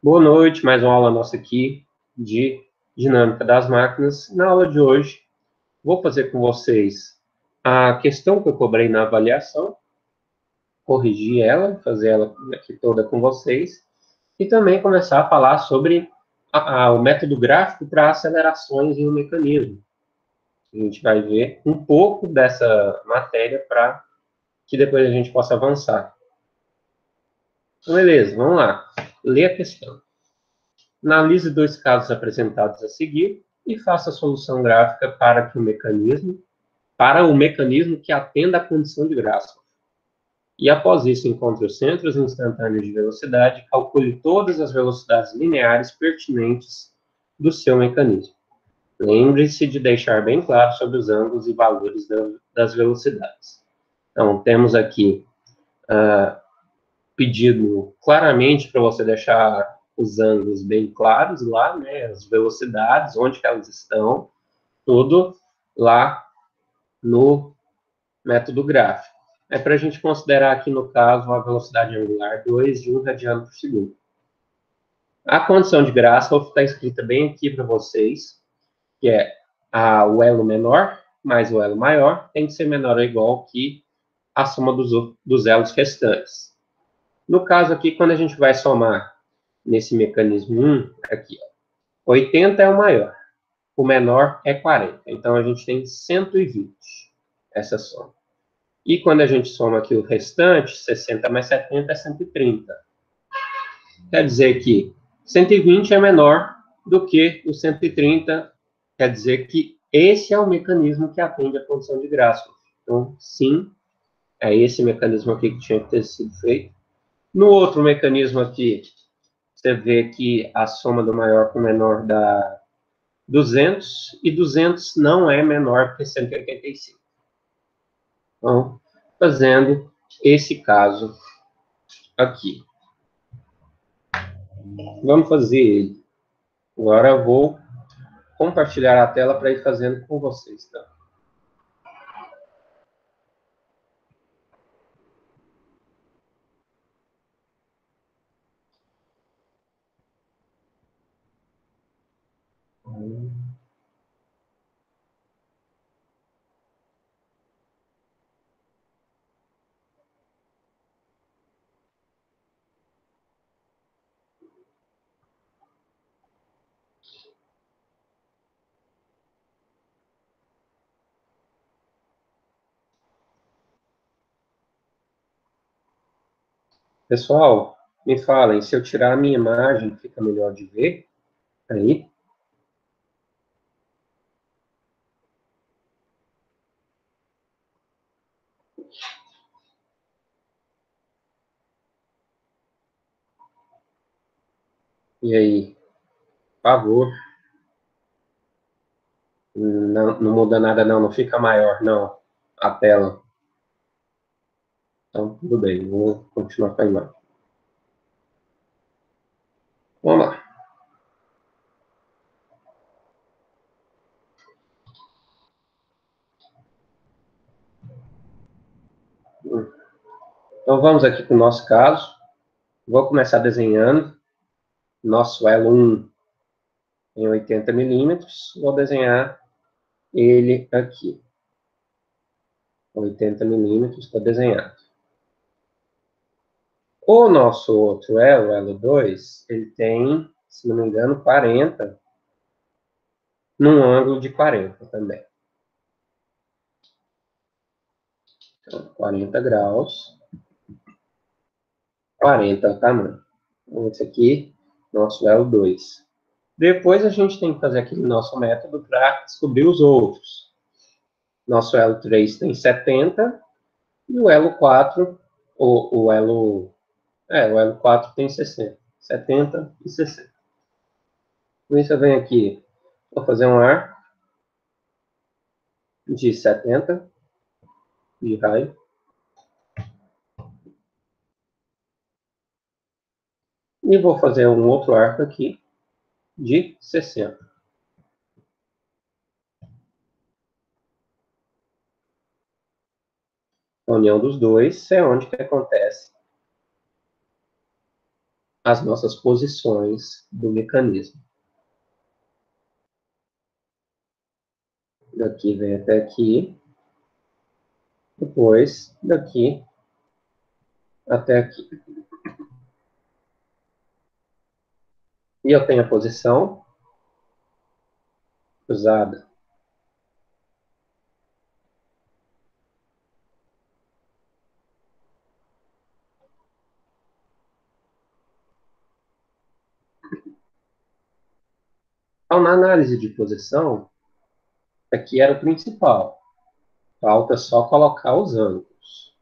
Boa noite, mais uma aula nossa aqui de dinâmica das máquinas. Na aula de hoje, vou fazer com vocês a questão que eu cobrei na avaliação, corrigir ela, fazer ela aqui toda com vocês, e também começar a falar sobre o método gráfico para acelerações em um mecanismo. A gente vai ver um pouco dessa matéria para que depois a gente possa avançar. Então, beleza, vamos lá. Lê a questão. Analise dois casos apresentados a seguir e faça a solução gráfica para o mecanismo que atenda à condição de Grashof. E após isso, encontre os centros instantâneos de velocidade e calcule todas as velocidades lineares pertinentes do seu mecanismo. Lembre-se de deixar bem claro sobre os ângulos e valores das velocidades. Então, temos aqui pedido claramente para você deixar os ângulos bem claros lá, né, as velocidades, onde que elas estão, tudo lá no método gráfico. É para a gente considerar aqui, no caso, a velocidade angular 2 de 1 radiano por segundo. A condição de Grashof está escrita bem aqui para vocês, que é o elo menor mais o elo maior tem que ser menor ou igual que a soma dos elos restantes. No caso aqui, quando a gente vai somar nesse mecanismo 1, aqui, ó, 80 é o maior, o menor é 40. Então, a gente tem 120, essa soma. E quando a gente soma aqui o restante, 60 mais 70 é 130. Quer dizer que 120 é menor do que o 130, quer dizer que esse é o mecanismo que atende à condição de Grashof. Então, sim, é esse mecanismo aqui que tinha que ter sido feito. No outro mecanismo aqui, você vê que a soma do maior com o menor dá 200, e 200 não é menor que 185. Então, fazendo esse caso aqui. Vamos fazer ele. Agora eu vou compartilhar a tela para ir fazendo com vocês. Tá? Pessoal, me falem, se eu tirar a minha imagem, fica melhor de ver? Aí. E aí? Por favor. Não, não muda nada, não. Não fica maior, não. A tela. Então, tudo bem. Vou continuar com a imagem. Vamos lá. Então, vamos aqui para o nosso caso. Vou começar desenhando. Nosso elo 1 em 80 milímetros. Vou desenhar ele aqui. 80 milímetros, está desenhado. O nosso outro elo, elo 2, ele tem, se não me engano, 40, num ângulo de 40 também. Então, 40 graus, 40 é o tamanho. Então, esse aqui, nosso elo 2. Depois a gente tem que fazer aquele nosso método para descobrir os outros. Nosso elo 3 tem 70, e o elo 4, o elo 4 tem 60. 70 e 60. Com isso eu venho aqui, vou fazer um ar de 70 de raio. E vou fazer um outro arco aqui de 60. A união dos dois é onde que acontece as nossas posições do mecanismo. Daqui vem até aqui, depois daqui até aqui. E eu tenho a posição usada. Então, na análise de posição, aqui era o principal. Falta só colocar os ângulos.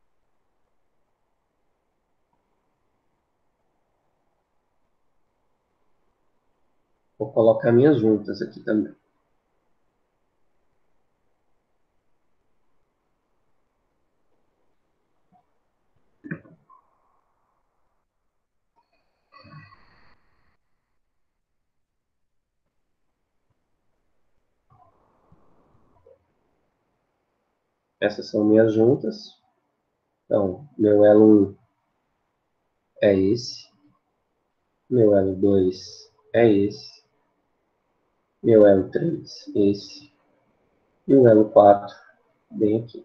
Vou colocar minhas juntas aqui também. Essas são minhas juntas. Então, meu elo 1 é esse. Meu elo 2 é esse. Meu elo 3 esse. E o elo 4 bem aqui.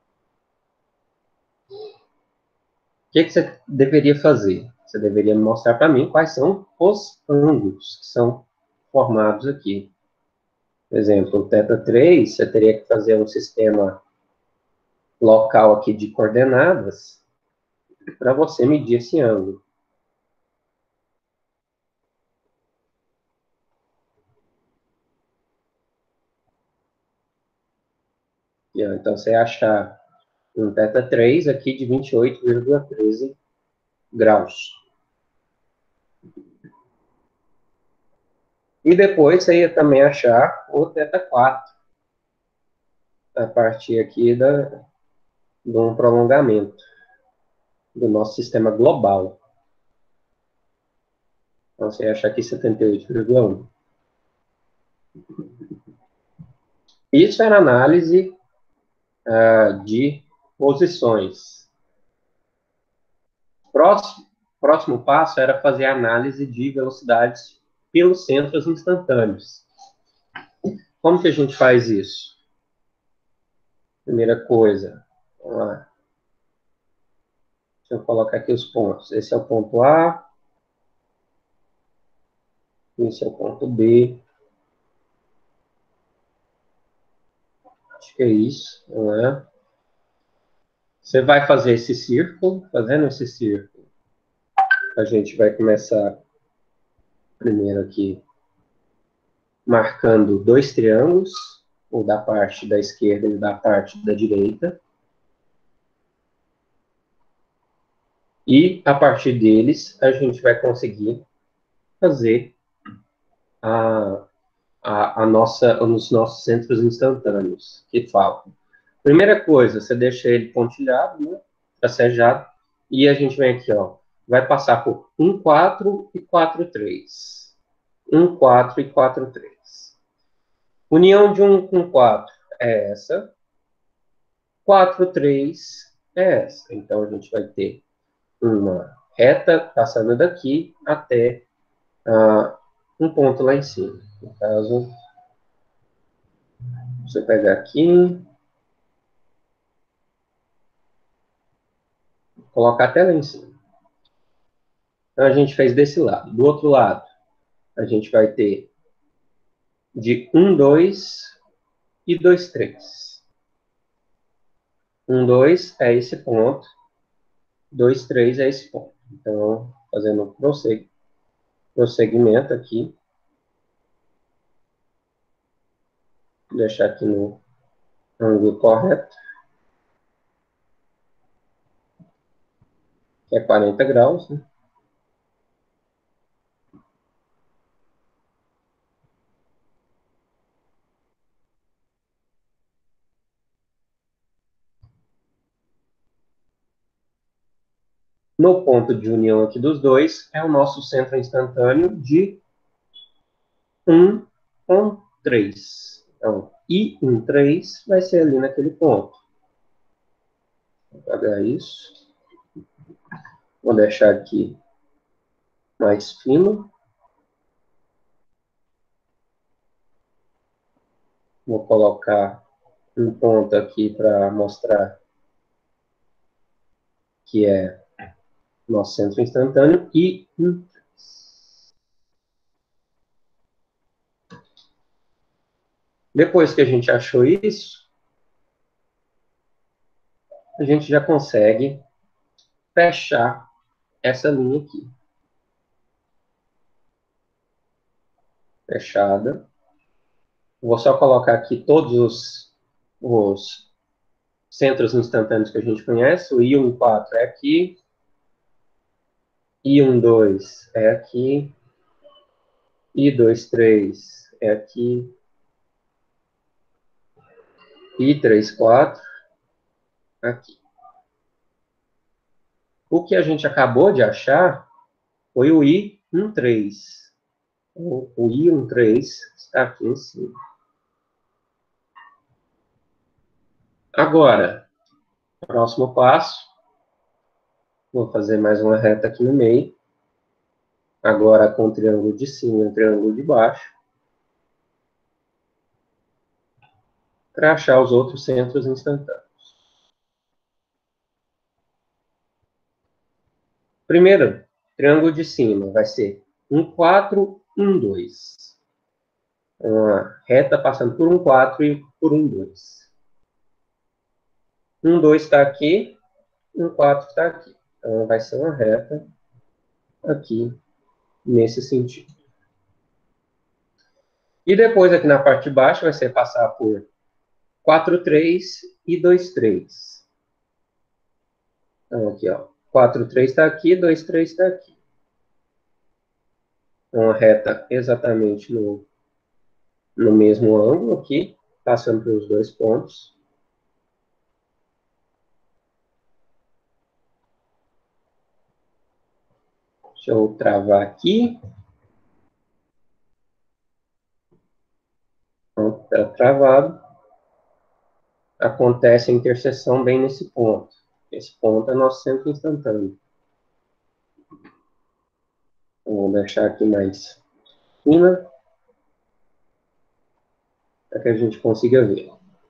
O que você deveria fazer? Você deveria mostrar para mim quais são os ângulos que são formados aqui. Por exemplo, o θ3, você teria que fazer um sistema local aqui de coordenadas para você medir esse ângulo. Então, você achar um θ3 aqui de 28,13 graus. E depois você ia também achar o θ4, a partir aqui de um prolongamento do nosso sistema global. Então, você acha aqui 78,1. Isso era análise de posições. Próximo passo era fazer análise de velocidades pelos centros instantâneos. Como que a gente faz isso? Primeira coisa, vamos lá. Deixa eu colocar aqui os pontos. Esse é o ponto A, esse é o ponto B. Acho que é isso, não é? Você vai fazer esse círculo, fazendo esse círculo. A gente vai começar primeiro aqui marcando dois triângulos, o da parte da esquerda e da parte da direita. E, a partir deles, a gente vai conseguir fazer os nossos centros instantâneos, que faltam. Primeira coisa, você deixa ele pontilhado, né, tracejado, e a gente vem aqui, ó, vai passar por 1, 4 e 4, 3. 1, 4 e 4, 3. União de 1 com 4 é essa. 4, 3 é essa. Então, a gente vai ter uma reta passando daqui até um ponto lá em cima. No caso, você pegar aqui, colocar até lá em cima. Então, a gente fez desse lado. Do outro lado, a gente vai ter de 1, 2 e 2, 3. 1, 2 é esse ponto. 2, 3 é esse ponto. Então, fazendo um prosseguimento aqui. Vou deixar aqui no ângulo correto, que é 40 graus, né? No ponto de união aqui dos dois, é o nosso centro instantâneo de 1 com 3. Então, I13 vai ser ali naquele ponto. Vou apagar isso. Vou deixar aqui mais fino. Vou colocar um ponto aqui para mostrar que é nosso centro instantâneo e depois que a gente achou isso, a gente já consegue fechar essa linha aqui. Fechada. Vou só colocar aqui todos os centros instantâneos que a gente conhece. O I14 é aqui. I12 é aqui. I23 é aqui. I34 aqui. O que a gente acabou de achar foi o I13. O I13 está aqui em cima. Agora, próximo passo. Vou fazer mais uma reta aqui no meio. Agora com o triângulo de cima e o triângulo de baixo. Para achar os outros centros instantâneos. Primeiro, triângulo de cima vai ser 1, 4, 1, 2. Uma reta passando por 1, 4 e por 1, 2. 1, 2 está aqui, 1, 4 está aqui. Então, vai ser uma reta aqui, nesse sentido. E depois, aqui na parte de baixo, vai ser passar por 4, 3 e 2, 3. Então, aqui, ó. 4, 3 está aqui, 2, 3 está aqui. Uma reta exatamente no mesmo ângulo aqui, passando pelos dois pontos. Deixa eu travar aqui. Pronto, está travado. Acontece a interseção bem nesse ponto. Esse ponto é nosso centro instantâneo. Vou deixar aqui mais fina, para que a gente consiga ver.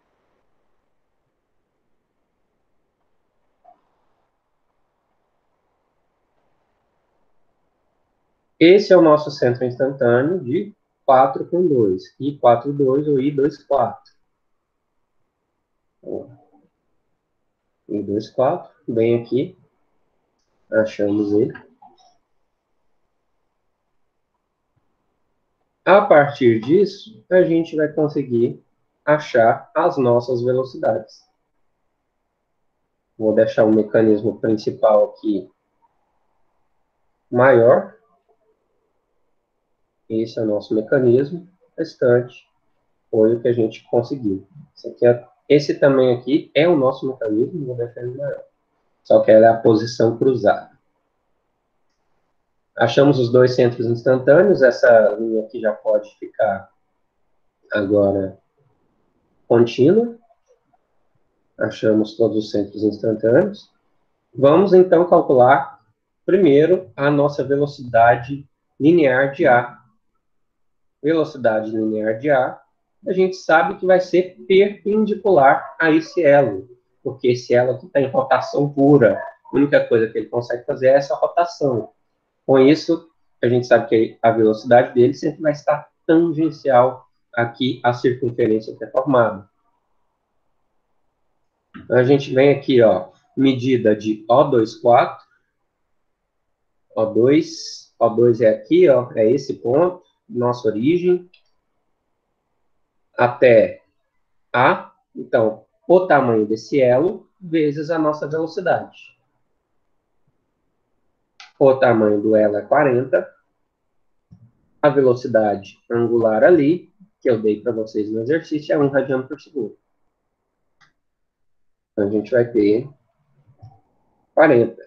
Esse é o nosso centro instantâneo de 4 com 2. I42 ou I24. I24, bem aqui. Achamos ele. A partir disso, a gente vai conseguir achar as nossas velocidades. Vou deixar o mecanismo principal aqui maior. Esse é o nosso mecanismo. O restante foi o que a gente conseguiu. Esse também aqui é o nosso mecanismo, vou deixar ele maior. Só que era a posição cruzada. Achamos os dois centros instantâneos. Essa linha aqui já pode ficar agora contínua. Achamos todos os centros instantâneos. Vamos, então, calcular primeiro a nossa velocidade linear de A. Velocidade linear de A, a gente sabe que vai ser perpendicular a esse elo, porque esse elo aqui está em rotação pura. A única coisa que ele consegue fazer é essa rotação. Com isso, a gente sabe que a velocidade dele sempre vai estar tangencial aqui à circunferência que é formada. Então, a gente vem aqui, ó, medida de O24. O2 é aqui, ó, é esse ponto, nossa origem, até A. Então, o tamanho desse elo vezes a nossa velocidade. O tamanho do elo é 40. A velocidade angular ali, que eu dei para vocês no exercício, é 1 radiano por segundo. Então, a gente vai ter 40.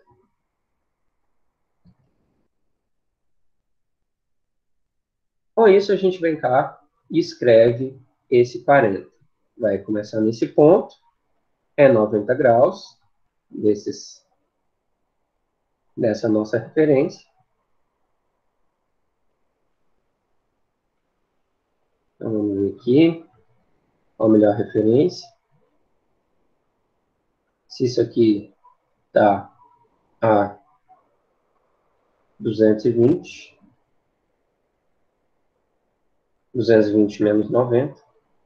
Com isso, a gente vem cá e escreve esse 40. Vai começar nesse ponto, é 90 graus, dessa nossa referência. aqui, qual a melhor referência? Se isso aqui está a 220, 220 menos 90,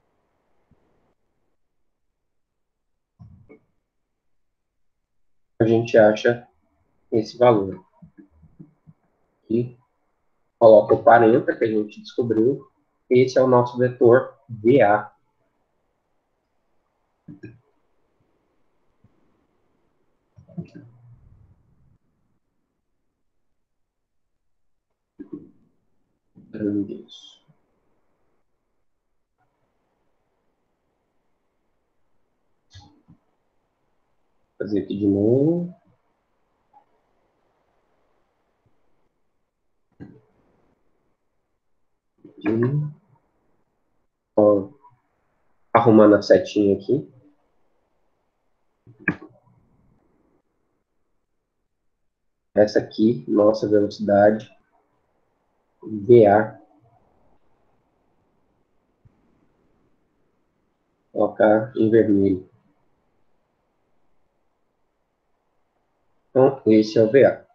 a gente acha esse valor. E coloca o 40, que a gente descobriu. Esse é o nosso vetor VA. Isso. Vou fazer aqui de novo. Ó, arrumando a setinha aqui. Essa aqui, nossa velocidade VA. Colocar em vermelho. Então, esse é o VA.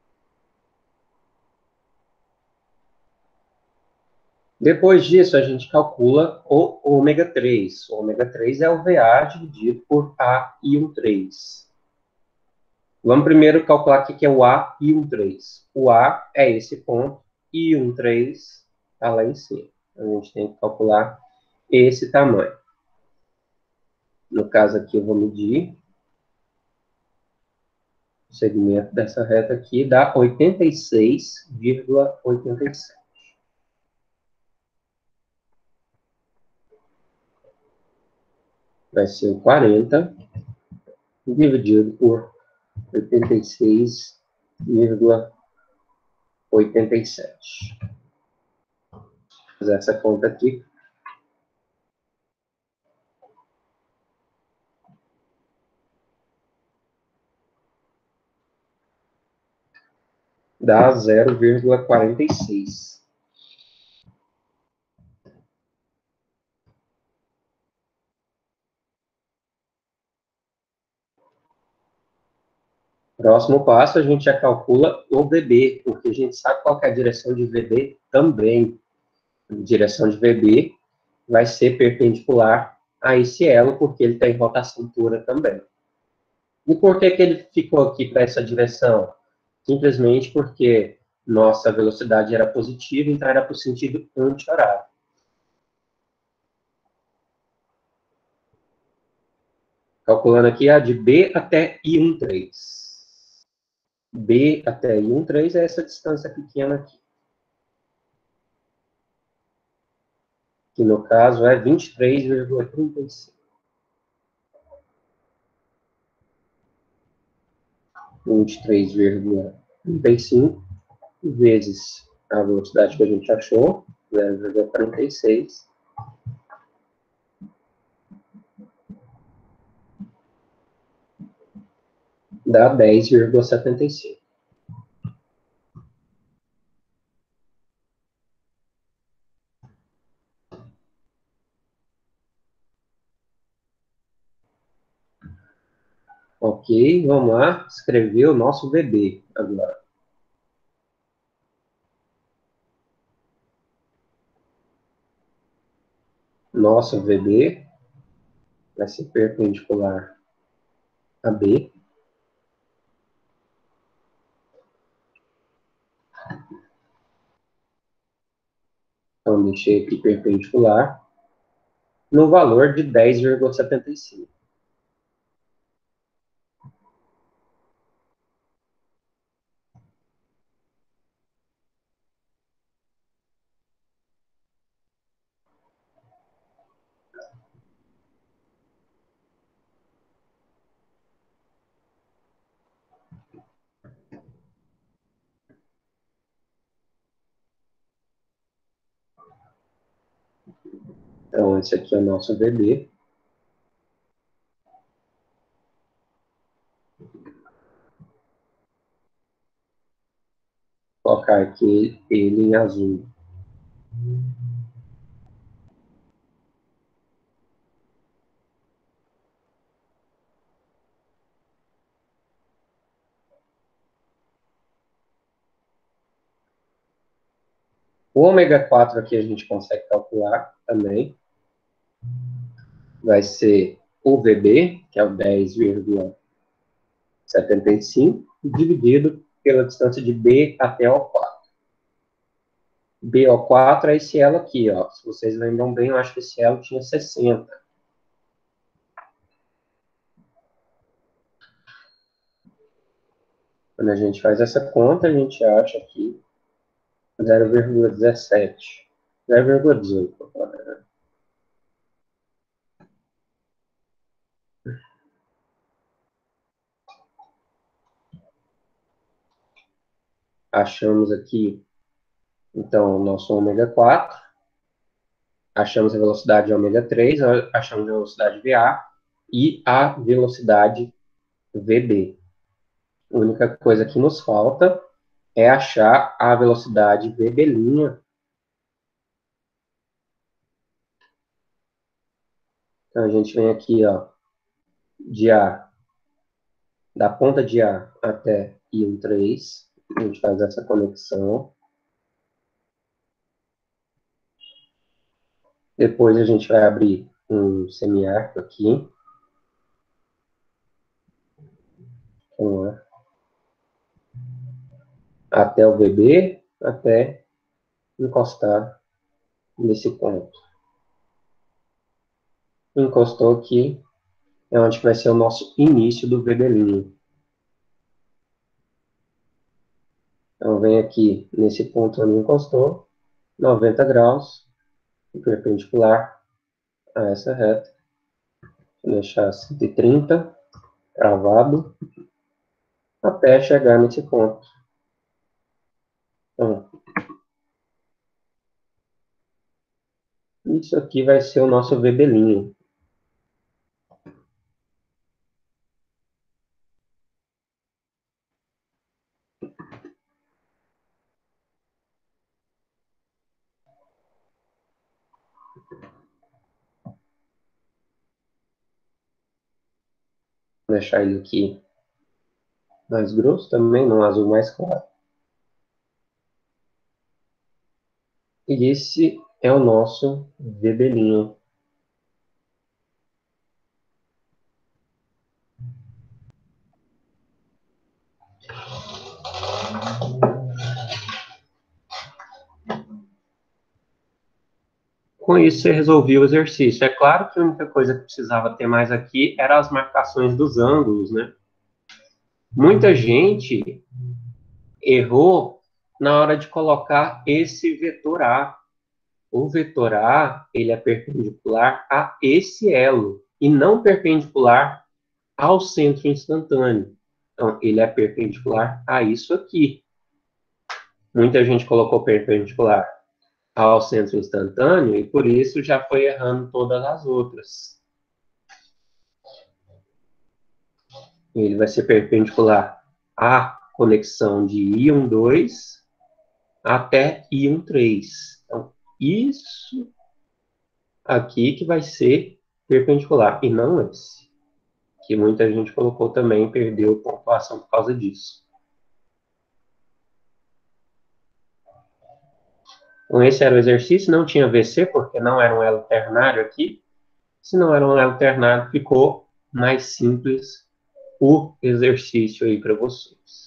Depois disso, a gente calcula o ômega 3. O ômega 3 é o VA dividido por A e 1,3. Vamos primeiro calcular o que é o A e 1,3. O A é esse ponto e 1,3 está lá em cima. A gente tem que calcular esse tamanho. No caso aqui, eu vou medir o segmento dessa reta aqui, dá 86,87. Vai ser 40 dividido por 86,87. Vou fazer essa conta aqui. Dá 0,46. Próximo passo, a gente já calcula o VB, porque a gente sabe qual é a direção de VB também. A direção de VB vai ser perpendicular a esse elo, porque ele está em rotação pura também. E por que ele ficou aqui para essa direção? Simplesmente porque nossa velocidade era positiva, então era para o sentido anti-horário. Calculando aqui a de B até I13. B até I13 é essa distância pequena aqui. Que no caso é 23,35. 23,35 vezes a velocidade que a gente achou, 0,46, dá 10,75. Ok, vamos lá, escrever o nosso VB agora. Nosso VB vai ser perpendicular a B. Então, deixei aqui perpendicular no valor de 10,75. Então, esse aqui é o nosso VB. Vou colocar aqui ele em azul. O ômega 4 aqui a gente consegue calcular também. Vai ser o VB, que é o 10,75, dividido pela distância de B até O4. BO4 é esse elo aqui, ó. Se vocês lembram bem, eu acho que esse elo tinha 60. Quando a gente faz essa conta, a gente acha aqui 0,17. 0,18. Achamos aqui, então, o nosso ômega 4. Achamos a velocidade de ômega 3, achamos a velocidade VA e a velocidade VB. A única coisa que nos falta é achar a velocidade VB'. Então, a gente vem aqui, ó, de A, da ponta de A até I13, a gente faz essa conexão. Depois a gente vai abrir um semiarco aqui. Vamos lá. Até o VB, até encostar nesse ponto. Encostou aqui, é onde vai ser o nosso início do VB'. Então, vem aqui, nesse ponto onde encostou, 90 graus, perpendicular a essa reta. Vou deixar 130, travado, até chegar nesse ponto. Então, isso aqui vai ser o nosso VB'. Vou deixar ele aqui mais grosso também, num azul mais claro. E esse é o nosso VB'. Com isso, você resolvia o exercício. É claro que a única coisa que precisava ter mais aqui eram as marcações dos ângulos, né? Muita gente errou na hora de colocar esse vetor A. O vetor A, ele é perpendicular a esse elo, e não perpendicular ao centro instantâneo. Então, ele é perpendicular a isso aqui. Muita gente colocou perpendicular ao centro instantâneo, e por isso já foi errando todas as outras. Ele vai ser perpendicular à conexão de íon 2 até íon 3. Então, isso aqui que vai ser perpendicular, e não esse. Que muita gente colocou também e perdeu pontuação por causa disso. Então, esse era o exercício, não tinha VC, porque não era um elo ternário aqui. Se não era um elo ternário, ficou mais simples o exercício aí para vocês.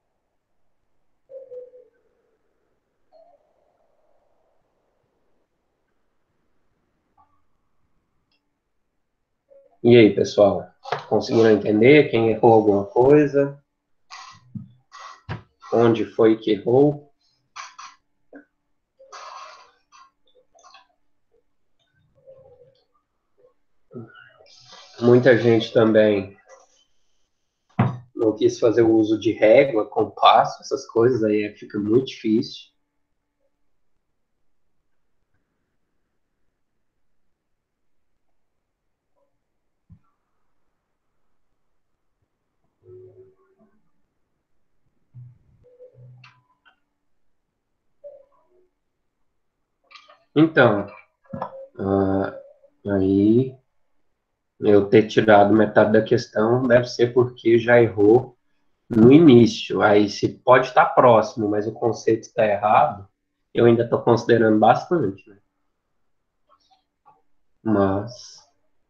E aí, pessoal? Conseguiram entender? Quem errou alguma coisa? Onde foi que errou? Muita gente também não quis fazer o uso de régua, compasso, essas coisas aí fica muito difícil. Então, aí eu ter tirado metade da questão deve ser porque já errou no início. Aí se pode estar próximo, mas o conceito está errado, Eu ainda estou considerando bastante, né? Mas,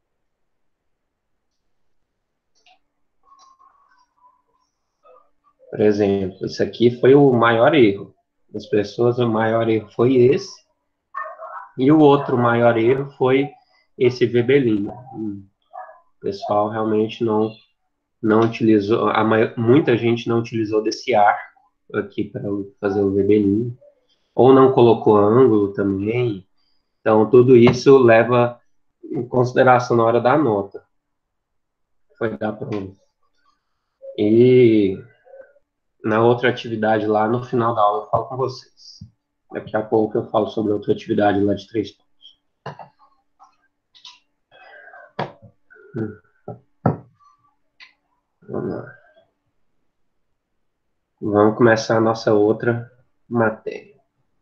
por exemplo, isso aqui foi o maior erro das pessoas, o maior erro foi esse, e o outro maior erro foi esse Vebelinho. O pessoal realmente não utilizou, muita gente não utilizou desse arco aqui para fazer o Vebelinho, ou não colocou ângulo também. Então, tudo isso leva em consideração na hora da nota. Foi dar para E na outra atividade lá, no final da aula, eu falo com vocês. Daqui a pouco eu falo sobre outra atividade lá de 3 pontos. Vamos lá. Vamos começar a nossa outra matéria.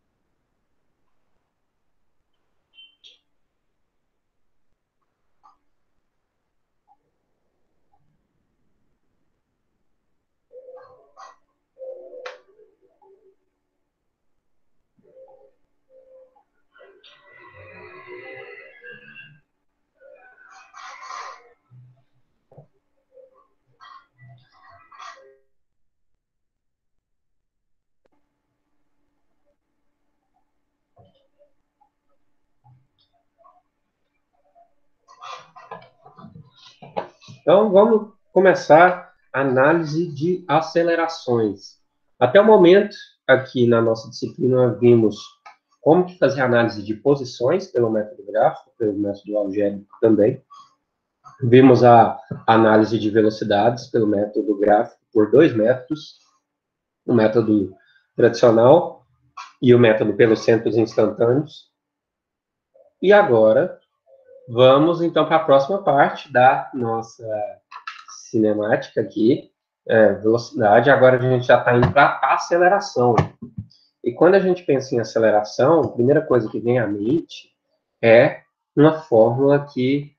Então, vamos começar a análise de acelerações. Até o momento, aqui na nossa disciplina, vimos como que fazer análise de posições pelo método gráfico, pelo método algébrico também. Vimos a análise de velocidades pelo método gráfico por 2 métodos, o método tradicional e o método pelos centros instantâneos. E agora, vamos então para a próxima parte da nossa cinemática aqui, velocidade. Agora a gente já está indo para aceleração. E quando a gente pensa em aceleração, a primeira coisa que vem à mente é uma fórmula que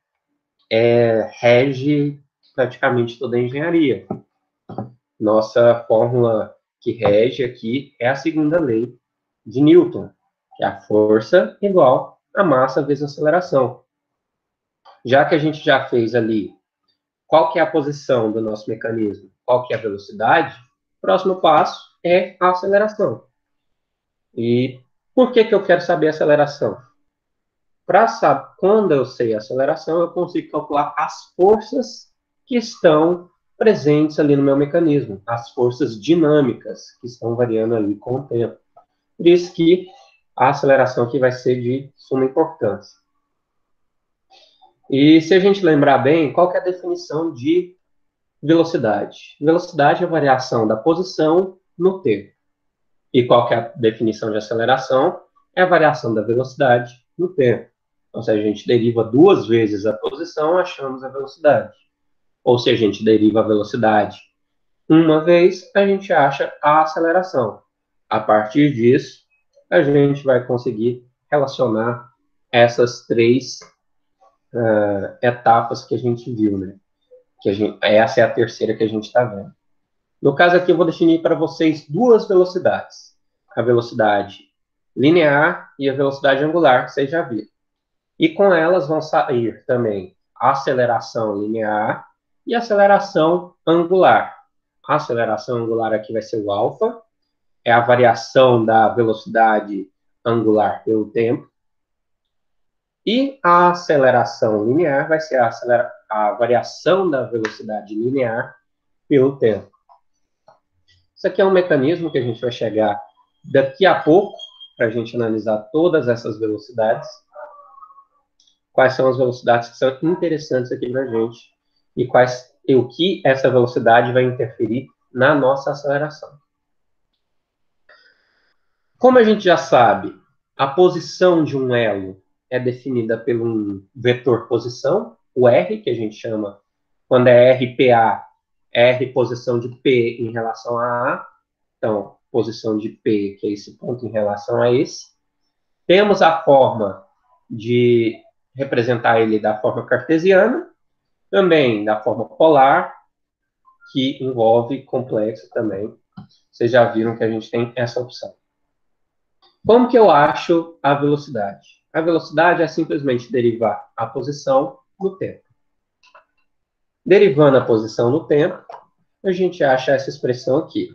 rege praticamente toda a engenharia. Nossa fórmula que rege aqui é a segunda lei de Newton, que é a força igual a massa vezes a aceleração. Já que a gente já fez ali qual que é a posição do nosso mecanismo, qual que é a velocidade, o próximo passo é a aceleração. E por que eu quero saber a aceleração? Para saber quando eu sei a aceleração, eu consigo calcular as forças que estão presentes ali no meu mecanismo, as forças dinâmicas que estão variando ali com o tempo. Por isso que a aceleração aqui vai ser de suma importância. E se a gente lembrar bem, qual que é a definição de velocidade? Velocidade é a variação da posição no tempo. E qual que é a definição de aceleração? É a variação da velocidade no tempo. Então, se a gente deriva 2 vezes a posição, achamos a velocidade. Ou se a gente deriva a velocidade uma vez, a gente acha a aceleração. A partir disso, a gente vai conseguir relacionar essas 3 etapas que a gente viu, né? Essa é a terceira que a gente está vendo. No caso aqui, eu vou definir para vocês 2 velocidades. A velocidade linear e a velocidade angular, que vocês já viram. E com elas vão sair também a aceleração linear e a aceleração angular. A aceleração angular aqui vai ser o alfa, é a variação da velocidade angular pelo tempo. E a aceleração linear vai ser a variação da velocidade linear pelo tempo. Isso aqui é um mecanismo que a gente vai chegar daqui a pouco, para a gente analisar todas essas velocidades. Quais são as velocidades que são interessantes aqui para a gente e o que essa velocidade vai interferir na nossa aceleração. Como a gente já sabe, a posição de um elo é definida pelo um vetor posição, o R, que a gente chama, quando é RPA, R posição de P em relação a A. Então, posição de P, que é esse ponto em relação a esse. Temos a forma de representar ele da forma cartesiana, também da forma polar, que envolve complexo também. Vocês já viram que a gente tem essa opção. Como que eu acho a velocidade? A velocidade é simplesmente derivar a posição no tempo. Derivando a posição no tempo, a gente acha essa expressão aqui.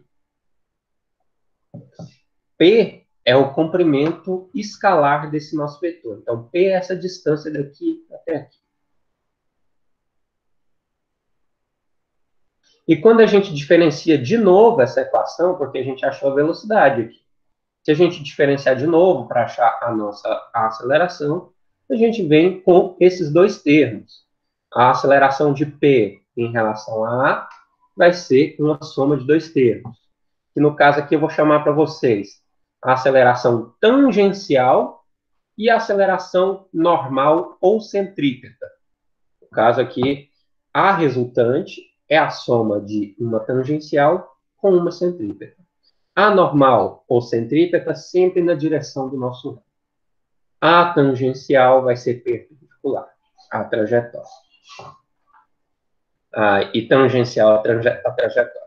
P é o comprimento escalar desse nosso vetor. Então, P é essa distância daqui até aqui. E quando a gente diferencia de novo essa equação, porque a gente achou a velocidade aqui, se a gente diferenciar de novo para achar a nossa aceleração, a gente vem com esses dois termos. A aceleração de P em relação a A vai ser uma soma de dois termos. Que no caso aqui eu vou chamar para vocês a aceleração tangencial e a aceleração normal ou centrípeta. No caso aqui, a resultante é a soma de uma tangencial com uma centrípeta. A normal ou centrípeta sempre na direção do nosso ramo. A tangencial vai ser perpendicular à trajetória. E tangencial à trajetória.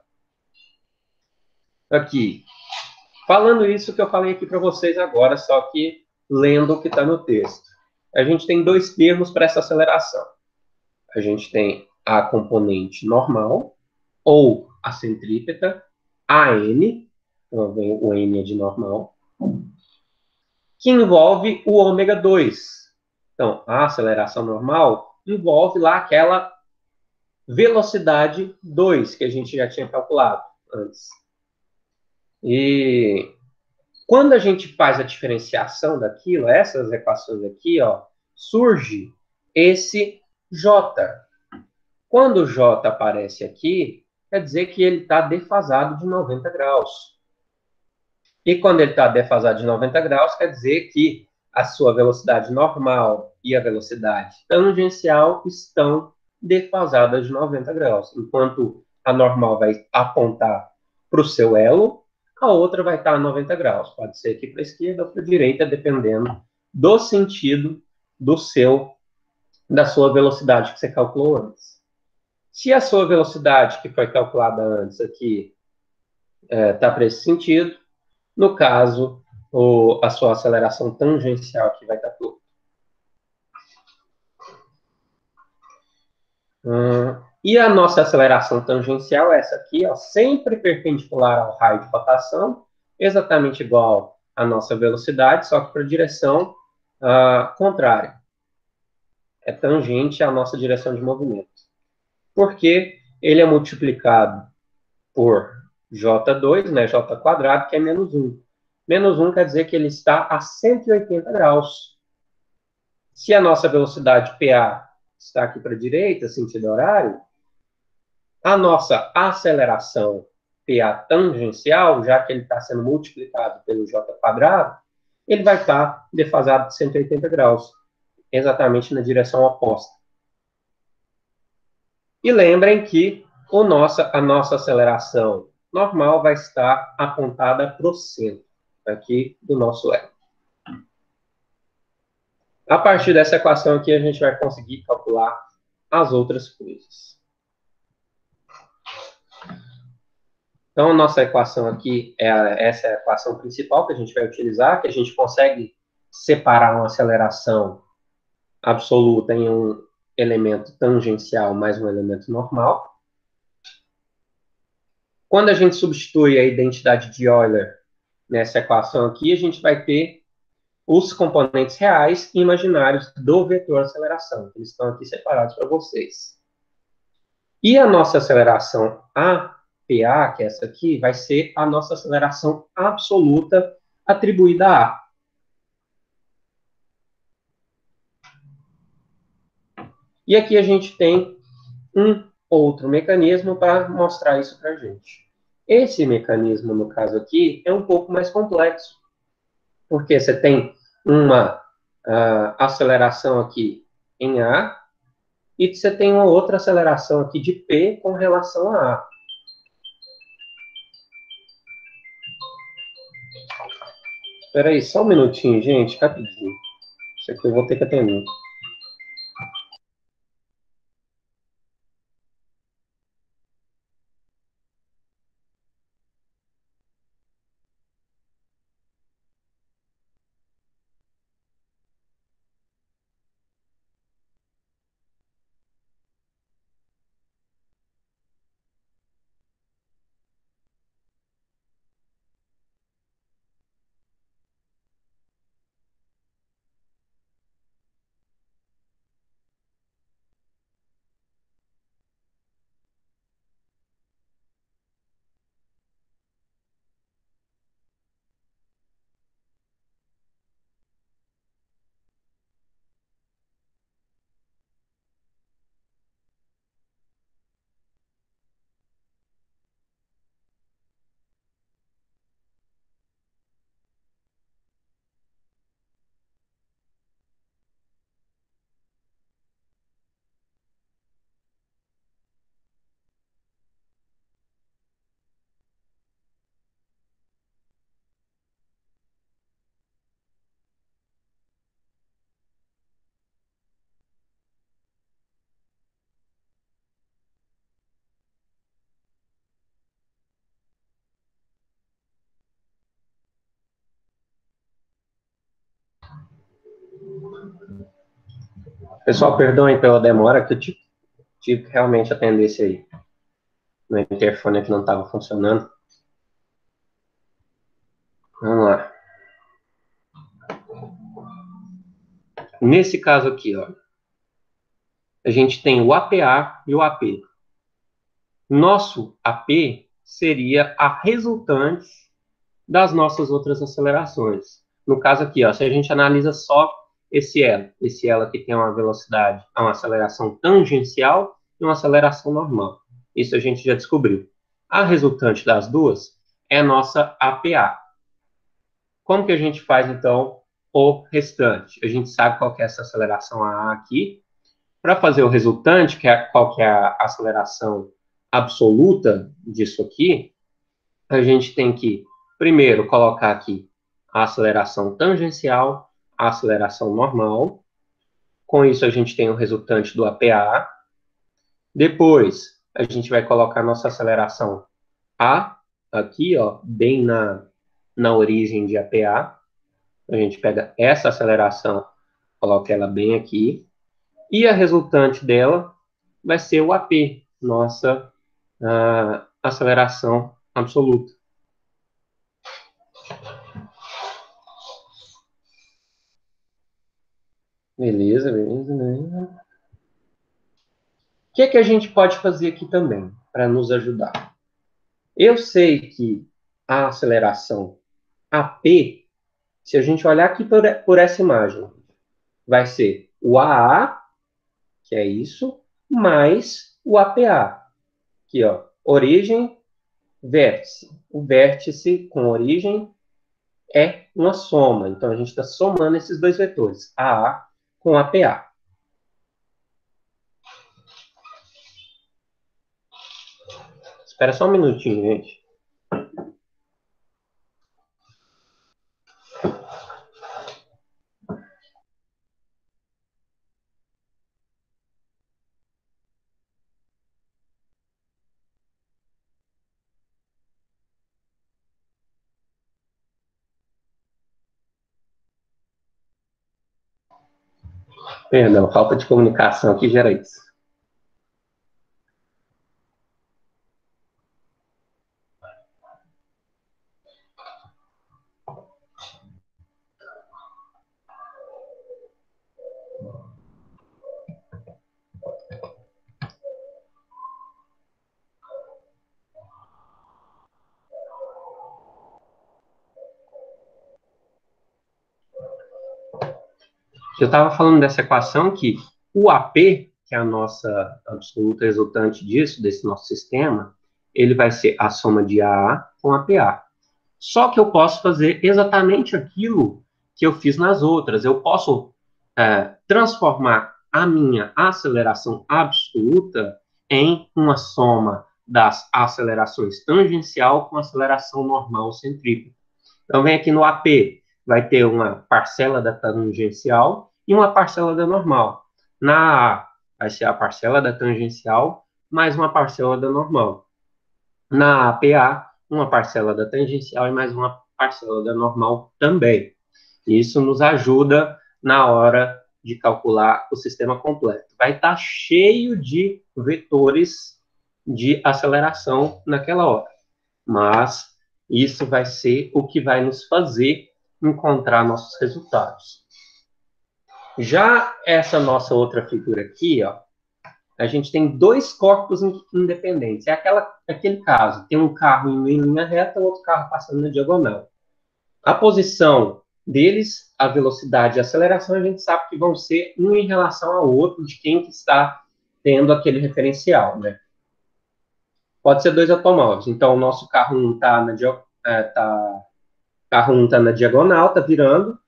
Aqui, falando isso que eu falei aqui para vocês agora, só que lendo o que está no texto. A gente tem dois termos para essa aceleração. A gente tem a componente normal, ou a centrípeta, AN, então vem o N é de normal, que envolve o ômega 2. Então, a aceleração normal envolve lá aquela velocidade 2 que a gente já tinha calculado antes. E quando a gente faz a diferenciação daquilo, essas equações aqui, ó, surge esse J. Quando o J aparece aqui, quer dizer que ele está defasado de 90 graus. E quando ele está defasado de 90 graus, quer dizer que a sua velocidade normal e a velocidade tangencial estão defasadas de 90 graus. Enquanto a normal vai apontar para o seu elo, a outra vai estar a 90 graus. Pode ser aqui para a esquerda ou para a direita, dependendo do sentido da sua velocidade que você calculou antes. Se a sua velocidade que foi calculada antes aqui está para esse sentido, no caso, a sua aceleração tangencial aqui vai estar tudo. E a nossa aceleração tangencial é essa aqui, ó, sempre perpendicular ao raio de rotação, exatamente igual à nossa velocidade, só que para a direção contrária. É tangente à nossa direção de movimento. Porque ele é multiplicado por J2, né, J quadrado, que é menos 1. Menos 1 quer dizer que ele está a 180 graus. Se a nossa velocidade PA está aqui para a direita, sentido horário, a nossa aceleração PA tangencial, já que ele está sendo multiplicado pelo J quadrado, ele vai estar defasado de 180 graus, exatamente na direção oposta. E lembrem que a nossa aceleração normal vai estar apontada para o centro, aqui do nosso elo. A partir dessa equação aqui, a gente vai conseguir calcular as outras coisas. Então, a nossa equação aqui, essa é a equação principal que a gente vai utilizar, que a gente consegue separar uma aceleração absoluta em um elemento tangencial mais um elemento normal. Quando a gente substitui a identidade de Euler nessa equação aqui, a gente vai ter os componentes reais e imaginários do vetor aceleração. Eles estão aqui separados para vocês. E a nossa aceleração APA, que é essa aqui, vai ser a nossa aceleração absoluta atribuída a A. E aqui a gente tem um outro mecanismo para mostrar isso para a gente. Esse mecanismo, no caso aqui, é um pouco mais complexo, porque você tem uma aceleração aqui em A, e você tem uma outra aceleração aqui de P com relação a A. Espera aí, só um minutinho, gente, rapidinho. Isso aqui eu vou ter que atender. Pessoal, perdoem pela demora, que eu tive que realmente atender esse aí. Meu interfone aqui não estava funcionando. Vamos lá. Nesse caso aqui, ó, a gente tem o APA e o AP. Nosso AP seria a resultante das nossas outras acelerações. No caso aqui, ó, se a gente analisa só esse elo aqui tem uma velocidade, uma aceleração tangencial e uma aceleração normal. Isso a gente já descobriu. A resultante das duas é a nossa APA. Como que a gente faz, então, o restante? A gente sabe qual que é essa aceleração AA aqui. Para fazer o resultante, qual que é a aceleração absoluta disso aqui, a gente tem que, primeiro, colocar aqui a aceleração tangencial, a aceleração normal. Com isso, a gente tem o resultante do APA. Depois, a gente vai colocar a nossa aceleração A, aqui, ó, bem na origem de APA. A gente pega essa aceleração, coloca ela bem aqui. E a resultante dela vai ser o AP, nossa aceleração absoluta. Beleza, beleza, beleza. O que é que a gente pode fazer aqui também para nos ajudar? Eu sei que a aceleração AP, se a gente olhar aqui por essa imagem, vai ser o AA, que é isso, mais o APA, aqui, ó, origem, vértice. O vértice com origem é uma soma, então a gente está somando esses dois vetores, AA com APA. Espera só um minutinho, gente. Perdão, falta de comunicação aqui gera isso. Eu estava falando dessa equação que o AP, que é a nossa absoluta resultante disso, desse nosso sistema, ele vai ser a soma de AA com APA. Só que eu posso fazer exatamente aquilo que eu fiz nas outras. Eu posso transformar a minha aceleração absoluta em uma soma das acelerações tangencial com aceleração normal centrípeta. Então, vem aqui no AP, vai ter uma parcela da tangencial e uma parcela da normal. Na A, vai ser a parcela da tangencial mais uma parcela da normal. Na APA, uma parcela da tangencial e mais uma parcela da normal também. Isso nos ajuda na hora de calcular o sistema completo. Vai estar cheio de vetores de aceleração naquela hora, mas isso vai ser o que vai nos fazer encontrar nossos resultados. Já essa nossa outra figura aqui, ó, a gente tem dois corpos independentes. É aquele caso, tem um carro indo em linha reta, outro carro passando na diagonal. A posição deles, a velocidade e a aceleração, a gente sabe que vão ser um em relação ao outro de quem que está tendo aquele referencial, né? Pode ser dois automóveis. Então, o nosso carro 1 está carro 1 está na diagonal, está virando,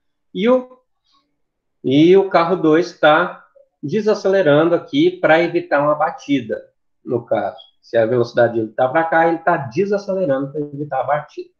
e o carro 2 está desacelerando aqui para evitar uma batida, no caso. Se a velocidade dele está para cá, ele está desacelerando para evitar a batida.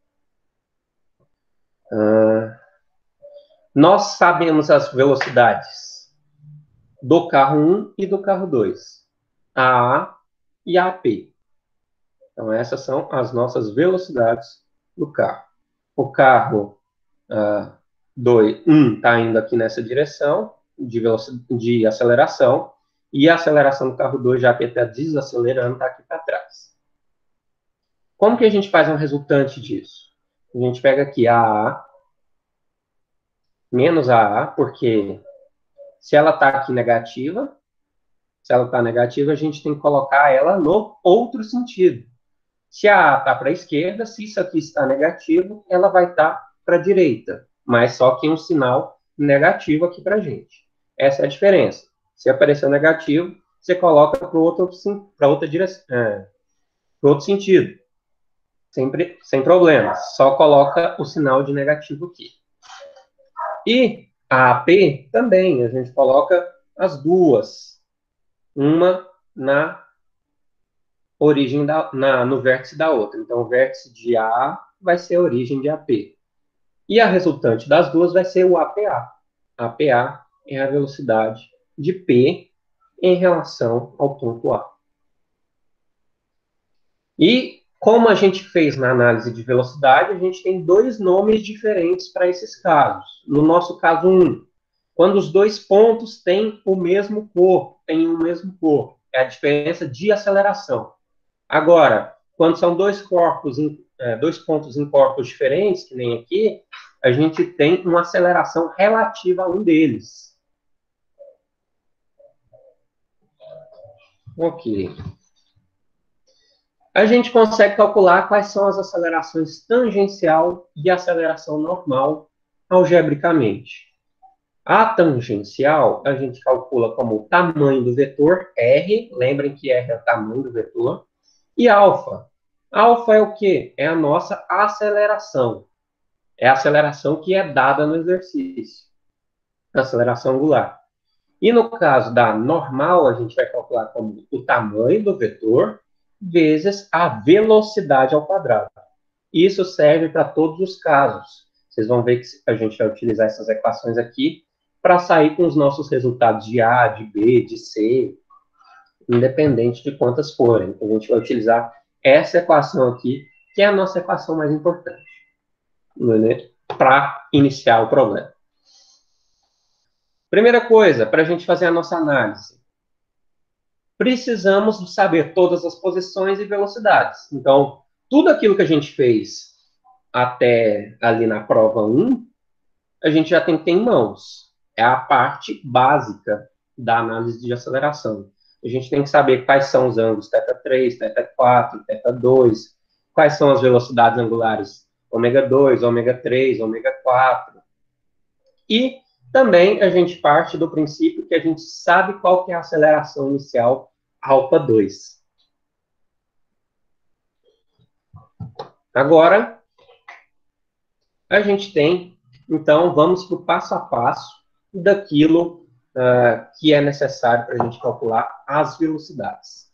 Nós sabemos as velocidades do carro 1 e do carro 2, a A e a AP. Então, essas são as nossas velocidades do carro. O carro 1 está indo aqui nessa direção, de aceleração, e a aceleração do carro 2, já que ele está desacelerando, está aqui para trás. Como que a gente faz um resultante disso? A gente pega aqui a menos a porque se ela está aqui negativa, a gente tem que colocar ela no outro sentido. Se a A está para a esquerda, se isso aqui está negativo, ela vai estar para a direita, mas só que um sinal negativo aqui para a gente. Essa é a diferença. Se apareceu negativo, você coloca para outra direção, para outro sentido, sem problema. Só coloca o sinal de negativo aqui. E a AP também, a gente coloca as duas, uma na origem no vértice da outra. Então, o vértice de A vai ser a origem de AP. E a resultante das duas vai ser o APA. APA é a velocidade de P em relação ao ponto A. E como a gente fez na análise de velocidade, a gente tem dois nomes diferentes para esses casos. No nosso caso 1, quando os dois pontos têm o mesmo corpo, é a diferença de aceleração. Agora, quando são dois pontos em corpos diferentes, que nem aqui, a gente tem uma aceleração relativa a um deles. Ok. A gente consegue calcular quais são as acelerações tangencial e aceleração normal algebricamente. A tangencial, a gente calcula como o tamanho do vetor, R, lembrem que R é o tamanho do vetor, e alfa. Alfa é o quê? É a nossa aceleração. É a aceleração que é dada no exercício. Aceleração angular. E no caso da normal, a gente vai calcular como o tamanho do vetor vezes a velocidade ao quadrado. Isso serve para todos os casos. Vocês vão ver que a gente vai utilizar essas equações aqui para sair com os nossos resultados de A, de B, de C, independente de quantas forem. Então, a gente vai utilizar essa equação aqui, que é a nossa equação mais importante, né, para iniciar o problema. Primeira coisa, para a gente fazer a nossa análise. Precisamos saber todas as posições e velocidades. Então, tudo aquilo que a gente fez até ali na prova 1, a gente já tem que ter em mãos. É a parte básica da análise de aceleração. A gente tem que saber quais são os ângulos θ3, θ4, θ2, quais são as velocidades angulares ômega 2, ômega 3, ômega 4. E também a gente parte do princípio que a gente sabe qual que é a aceleração inicial alfa 2. Agora, a gente tem, então, vamos para o passo a passo daquilo que é necessário para a gente calcular as velocidades.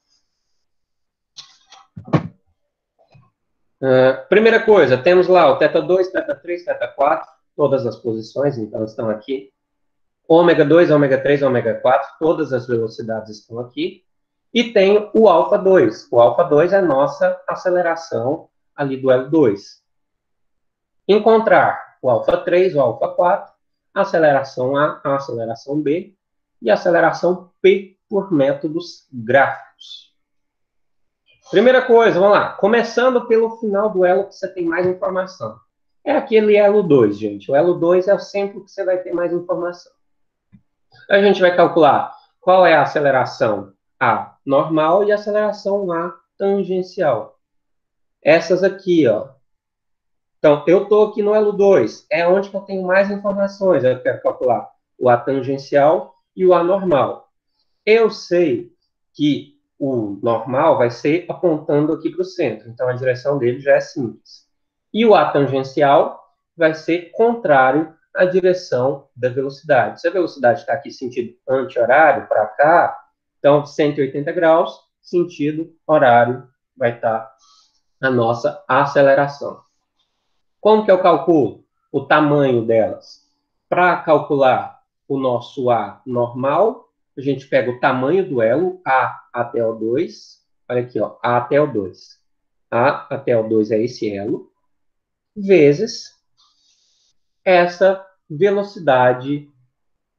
Primeira coisa, temos lá o θ2, θ3, θ4, todas as posições, então, estão aqui. ômega 2, ômega 3, ômega 4, todas as velocidades estão aqui. E tem o alfa 2. O alfa 2 é a nossa aceleração ali do L2. Encontrar o alfa 3, o alfa 4, a aceleração A, a aceleração B e a aceleração P por métodos gráficos. Primeira coisa, vamos lá. Começando pelo final do elo que você tem mais informação. É aquele elo 2, gente. O elo 2 é o centro que você vai ter mais informação. A gente vai calcular qual é a aceleração A normal e a aceleração A tangencial. Essas aqui, ó. Então, eu estou aqui no elo 2, é onde que eu tenho mais informações. Eu quero calcular o A tangencial e o A normal. Eu sei que o normal vai ser apontando aqui para o centro, então a direção dele já é simples. E o A tangencial vai ser contrário à direção da velocidade. Se a velocidade está aqui sentido anti-horário, para cá, então 180 graus, sentido horário, vai estar a nossa aceleração. Como que eu calculo o tamanho delas? Para calcular o nosso A normal, a gente pega o tamanho do elo, A até o 2. Olha aqui, ó, A até o 2. A até o 2 é esse elo, vezes essa velocidade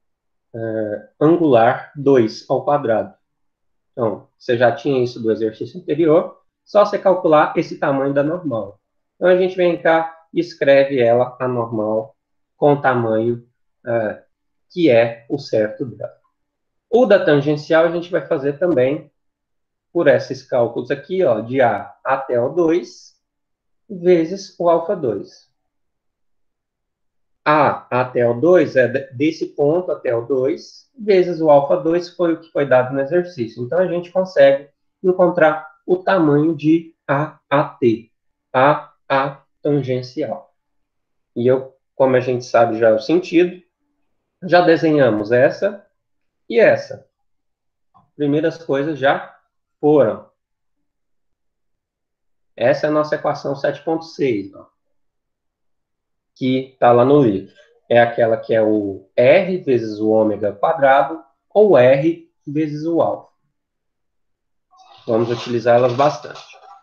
angular 2 ao quadrado. Então, você já tinha isso do exercício anterior, só você calcular esse tamanho da normal. Então, a gente vem cá e escreve ela, a normal, com o tamanho que é o certo dela. O da tangencial a gente vai fazer também por esses cálculos aqui, ó, de A até o 2, vezes o alfa 2. A até o 2 é desse ponto até o 2, vezes o alfa 2 foi o que foi dado no exercício. Então, a gente consegue encontrar o tamanho de A a T, A tangencial. E como a gente sabe já o sentido, já desenhamos essa e essa. Primeiras coisas já foram. Essa é a nossa equação 7.6, que está lá no livro. É aquela que é o R vezes o ômega quadrado, ou R vezes o alfa. Vamos utilizá-las bastante.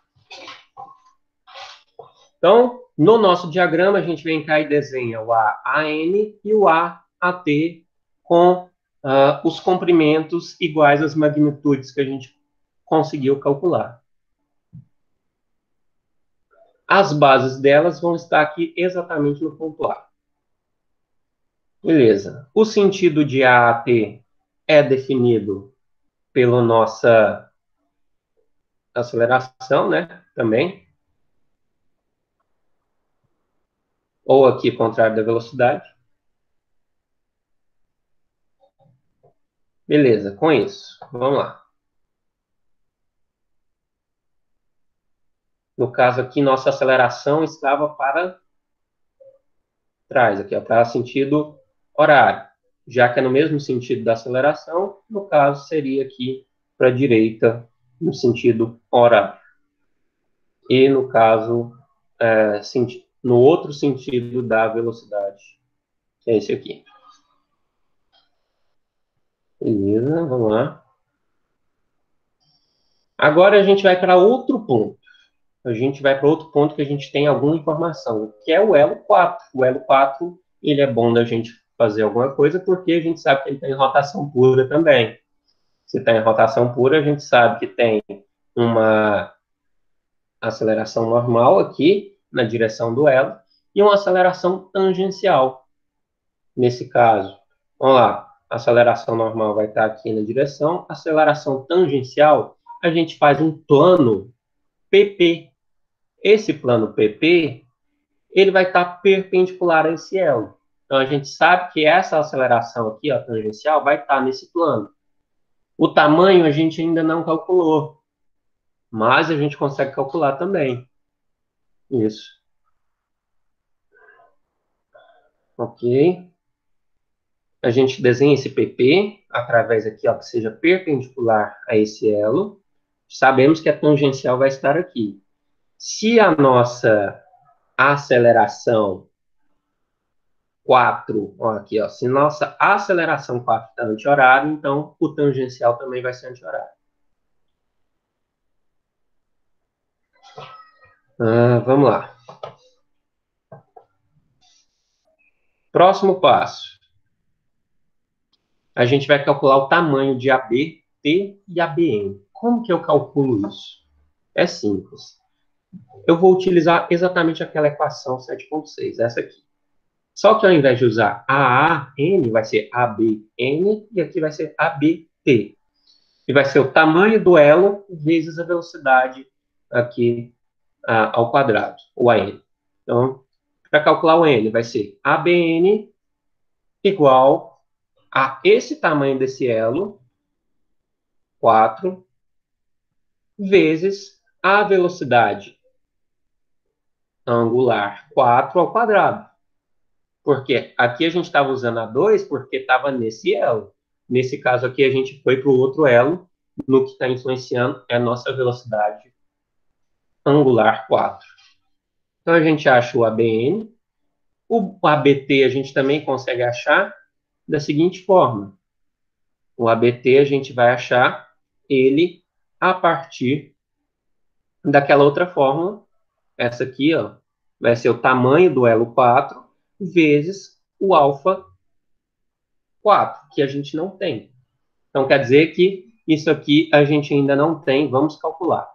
Então, no nosso diagrama, a gente vem cá e desenha o AN e o AT com os comprimentos iguais às magnitudes que a gente conseguiu calcular. As bases delas vão estar aqui exatamente no ponto A. Beleza. O sentido de AT é definido pela nossa aceleração, né? Também. Ou aqui, contrário da velocidade. Beleza, com isso. Vamos lá. No caso aqui, nossa aceleração estava para trás, aqui, para sentido horário. Já que é no mesmo sentido da aceleração, no caso, seria aqui para a direita, no sentido horário. E, no caso, no outro sentido da velocidade, que é esse aqui. Beleza, vamos lá. Agora a gente vai para outro ponto. A gente vai para outro ponto que a gente tem alguma informação, que é o elo 4. O elo 4, ele é bom da gente fazer alguma coisa, porque a gente sabe que ele está em rotação pura também. Se está em rotação pura, a gente sabe que tem uma aceleração normal aqui, na direção do elo, e uma aceleração tangencial, nesse caso. Vamos lá, a aceleração normal vai estar aqui na direção, a aceleração tangencial, a gente faz um plano PP. Esse plano PP, ele vai estar perpendicular a esse elo. Então, a gente sabe que essa aceleração aqui, a tangencial, vai estar nesse plano. O tamanho a gente ainda não calculou, mas a gente consegue calcular também. Isso. Ok. A gente desenha esse PP através aqui, ó, que seja perpendicular a esse elo. Sabemos que a tangencial vai estar aqui. Se a nossa aceleração 4, ó, aqui, ó, se nossa aceleração 4 está anti-horário, então o tangencial também vai ser anti-horário. Vamos lá. Próximo passo. A gente vai calcular o tamanho de AB, T e ABN. Como que eu calculo isso? É simples. Eu vou utilizar exatamente aquela equação 7.6, essa aqui. Só que ao invés de usar AAN, vai ser ABN e aqui vai ser ABT. E vai ser o tamanho do elo vezes a velocidade aqui ao quadrado, o AN. Então, para calcular o N, vai ser ABN igual a esse tamanho desse elo, 4, vezes a velocidade angular, 4 ao quadrado. Porque aqui a gente estava usando a 2 porque estava nesse elo. Nesse caso aqui, a gente foi para o outro elo, no que está influenciando é a nossa velocidade angular 4. Então, a gente acha o ABN. O ABT a gente também consegue achar da seguinte forma. O ABT a gente vai achar ele a partir daquela outra fórmula. Essa aqui, ó, vai ser o tamanho do elo 4 vezes o alfa 4, que a gente não tem. Então, quer dizer que isso aqui a gente ainda não tem. Vamos calcular.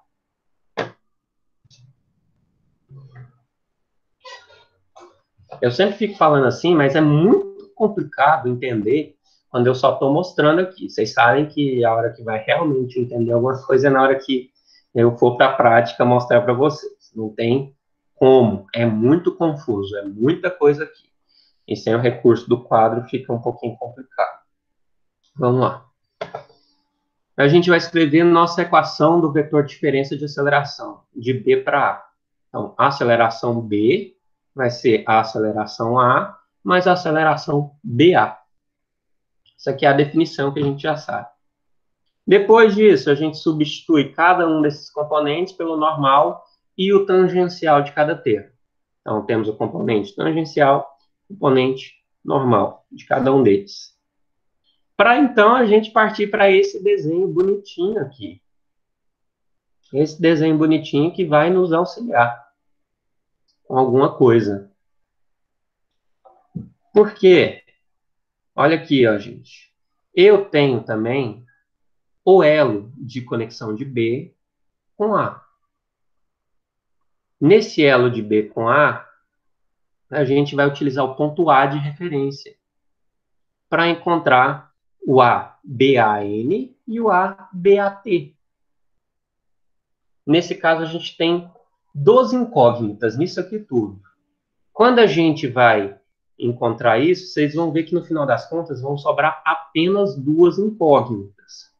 Eu sempre fico falando assim, mas é muito complicado entender quando eu só estou mostrando aqui. Vocês sabem que a hora que vai realmente entender alguma coisa é na hora que eu for para a prática mostrar para vocês. Não tem como. É muito confuso, é muita coisa aqui. E sem o recurso do quadro fica um pouquinho complicado. Vamos lá. A gente vai escrever nossa equação do vetor diferença de aceleração, de B para A. Então, a aceleração B vai ser a aceleração A mais a aceleração BA. Isso aqui é a definição que a gente já sabe. Depois disso, a gente substitui cada um desses componentes pelo normal e o tangencial de cada termo. Então, temos o componente tangencial, componente normal de cada um deles. Para então a gente partir para esse desenho bonitinho aqui. Esse desenho bonitinho que vai nos auxiliar com alguma coisa. Por quê? Olha aqui, ó, gente. Eu tenho também o elo de conexão de B com A. Nesse elo de B com A, a gente vai utilizar o ponto A de referência para encontrar o ABAN e o ABAT. Nesse caso, a gente tem 12 incógnitas nisso aqui tudo. Quando a gente vai encontrar isso, vocês vão ver que no final das contas vão sobrar apenas 2 incógnitas.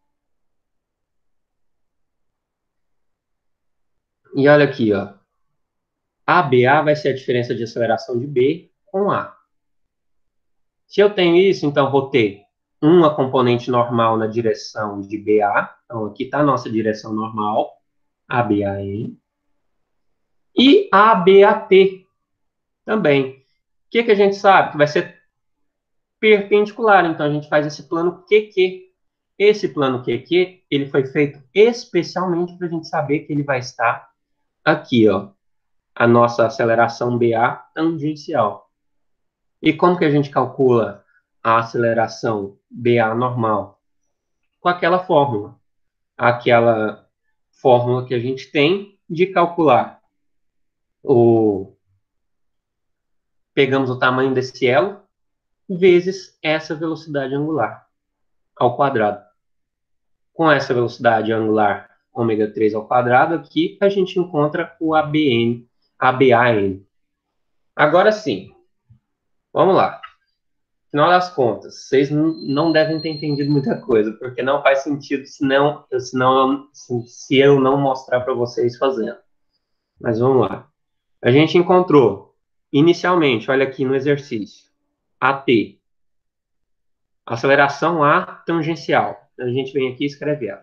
E olha aqui, ó. ABA vai ser a diferença de aceleração de B com A. Se eu tenho isso, então vou ter uma componente normal na direção de BA. Então aqui está a nossa direção normal, ABAN. E ABAT também. O que a gente sabe? Que vai ser perpendicular. Então a gente faz esse plano QQ. Esse plano QQ, ele foi feito especialmente para a gente saber que ele vai estar aqui, ó, a nossa aceleração BA tangencial. E como que a gente calcula a aceleração BA normal? Com aquela fórmula. Aquela fórmula que a gente tem de calcular pegamos o tamanho desse elo vezes essa velocidade angular ao quadrado. Com essa velocidade angular ômega 3 ao quadrado aqui, a gente encontra o ABN, ABAN. Agora sim, vamos lá. Final das contas, vocês não devem ter entendido muita coisa, porque não faz sentido se eu não mostrar para vocês fazendo. Mas vamos lá. A gente encontrou, inicialmente, olha aqui no exercício, AT, aceleração A tangencial. A gente vem aqui e escreve ela.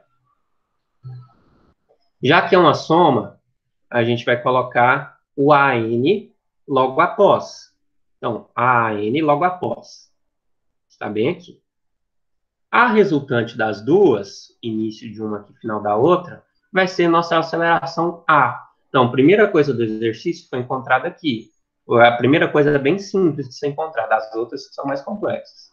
Já que é uma soma, a gente vai colocar o AN logo após. Então, AN logo após. Está bem aqui. A resultante das duas, início de uma e final da outra, vai ser nossa aceleração A. Então, a primeira coisa do exercício foi encontrada aqui. A primeira coisa é bem simples de ser encontrada, as outras são mais complexas.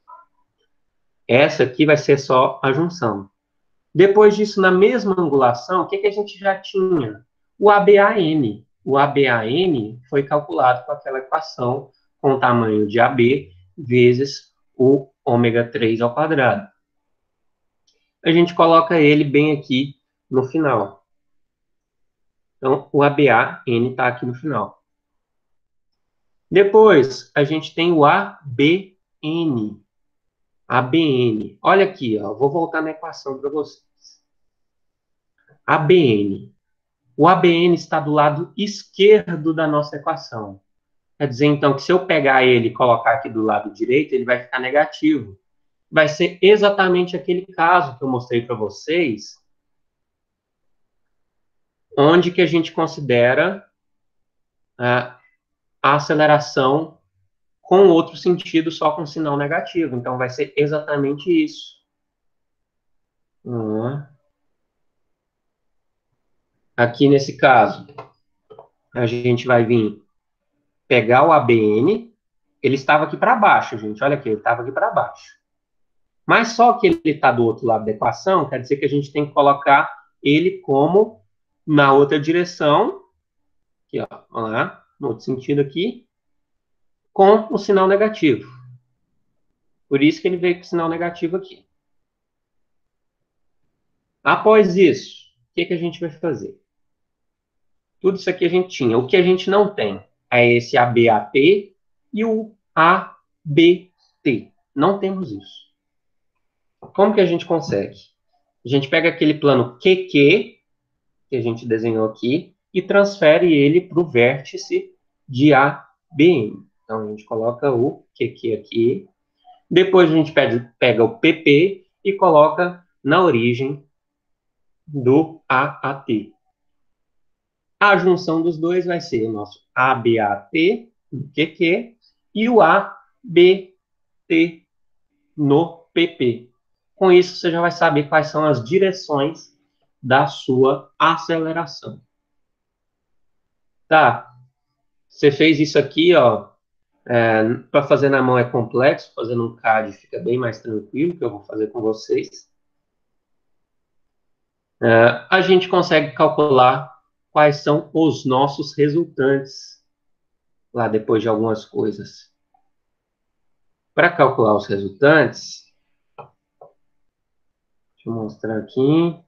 Essa aqui vai ser só a junção. Depois disso, na mesma angulação, o que a gente já tinha? O ABAN. O ABAN foi calculado com aquela equação com o tamanho de AB vezes o ômega 3 ao quadrado. A gente coloca ele bem aqui no final. Então, o ABAN está aqui no final. Depois, a gente tem o ABN. ABN. Olha aqui, ó, vou voltar na equação para vocês. ABN. O ABN está do lado esquerdo da nossa equação. Quer dizer, então, que se eu pegar ele e colocar aqui do lado direito, ele vai ficar negativo. Vai ser exatamente aquele caso que eu mostrei para vocês, onde que a gente considera a aceleração com outro sentido, só com sinal negativo. Então, vai ser exatamente isso. Aqui, nesse caso, a gente vai vir pegar o ABN. Ele estava aqui para baixo, gente. Olha aqui, ele estava aqui para baixo. Mas só que ele está do outro lado da equação, quer dizer que a gente tem que colocar ele como na outra direção, aqui, ó, vamos lá, no outro sentido aqui, com o sinal negativo. Por isso que ele veio com o sinal negativo aqui. Após isso, o que a gente vai fazer? Tudo isso aqui a gente tinha. O que a gente não tem é esse ABAT e o ABT. Não temos isso. Como que a gente consegue? A gente pega aquele plano QQ, que a gente desenhou aqui, e transfere ele para o vértice de ABM. Então, a gente coloca o QQ aqui. Depois a gente pega o PP e coloca na origem do AAT. A junção dos dois vai ser o nosso ABAT no QQ e o ABT no PP. Com isso, você já vai saber quais são as direções da sua aceleração. Tá, você fez isso aqui, ó, para fazer na mão é complexo, fazendo um CAD fica bem mais tranquilo, que eu vou fazer com vocês. A gente consegue calcular quais são os nossos resultantes lá depois de algumas coisas. Para calcular os resultantes, deixa eu mostrar aqui.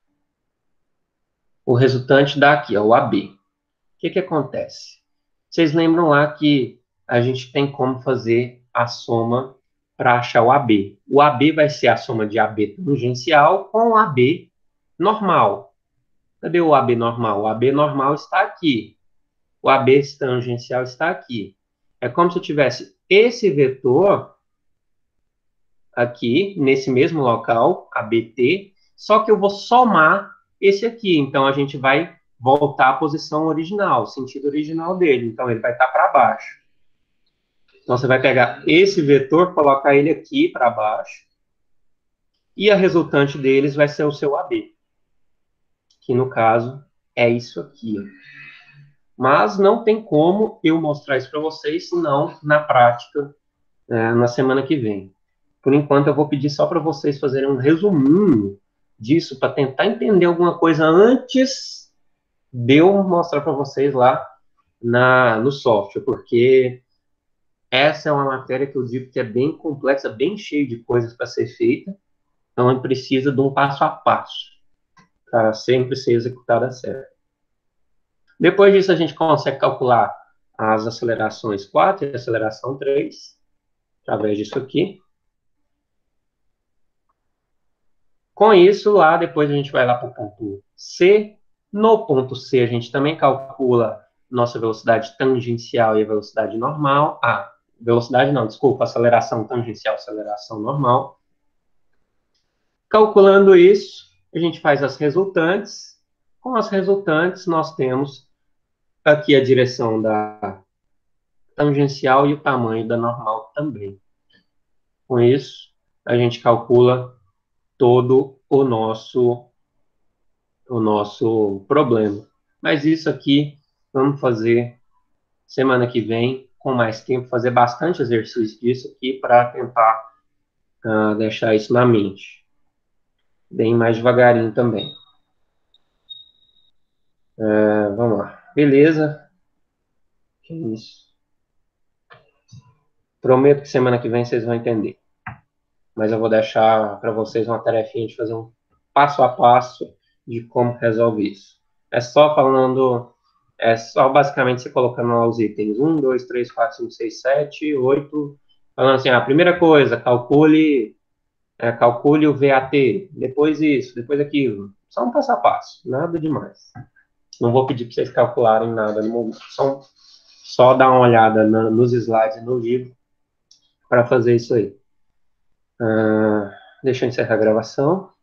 O resultante dá aqui, ó, o AB. O que acontece? Vocês lembram lá que a gente tem como fazer a soma para achar o AB. O AB vai ser a soma de AB tangencial com o AB normal. Cadê o AB normal? O AB normal está aqui. O AB tangencial está aqui. É como se eu tivesse esse vetor aqui, nesse mesmo local, ABT, só que eu vou somar esse aqui. Então, a gente vai voltar à posição original, o sentido original dele. Então, ele vai estar para baixo. Então, você vai pegar esse vetor, colocar ele aqui para baixo, e a resultante deles vai ser o seu AB, que no caso é isso aqui. Mas não tem como eu mostrar isso para vocês, senão na prática, na semana que vem. Por enquanto, eu vou pedir só para vocês fazerem um resuminho disso, para tentar entender alguma coisa antes de eu mostrar para vocês lá no software, porque essa é uma matéria que eu digo que é bem complexa, bem cheia de coisas para ser feita, então ele precisa de um passo a passo para sempre ser executada certo. Depois disso, a gente consegue calcular as acelerações 4 e a aceleração 3, através disso aqui. Com isso, lá depois a gente vai lá para o ponto C. No ponto C, a gente também calcula nossa velocidade tangencial e a velocidade normal. Velocidade não, desculpa, aceleração tangencial, aceleração normal. Calculando isso, a gente faz as resultantes. Com as resultantes, nós temos aqui a direção da tangencial e o tamanho da normal também. Com isso, a gente calcula todo o nosso problema. Mas isso aqui, vamos fazer semana que vem, com mais tempo, fazer bastante exercício disso aqui para tentar deixar isso na mente. Bem mais devagarinho também. Vamos lá. Beleza? Que isso. Prometo que semana que vem vocês vão entender. Mas eu vou deixar para vocês uma tarefinha de fazer um passo a passo de como resolve isso. É só basicamente você colocando lá os itens 1, 2, 3, 4, 5, 6, 7, 8. Falando assim, a primeira coisa, calcule o VAT, depois isso, depois aquilo. Só um passo a passo, nada demais. Não vou pedir para vocês calcularem nada no momento, só dar uma olhada nos slides e no livro para fazer isso aí. Deixa eu encerrar a gravação.